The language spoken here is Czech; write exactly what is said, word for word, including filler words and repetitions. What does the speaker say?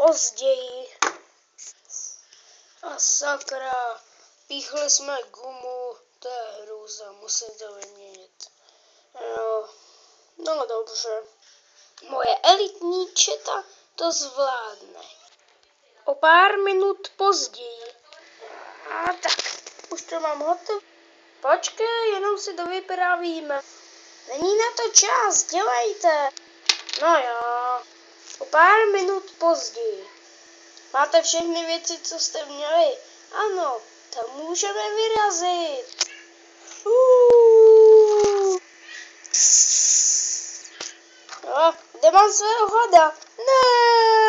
později. A sakra, píchli jsme gumu, to je hrůza, musím to vyměnit. No, no dobře, moje elitní četa to zvládne. O pár minut později. A tak, už to mám hotovo. Počkej, jenom si to vyprávíme. Není na to čas, dělejte. No jo, o pár minut později. Máte všechny věci, co jste měli? Ano, tak můžeme vyrazit. Uuu. No, kde mám svého hada? Ne.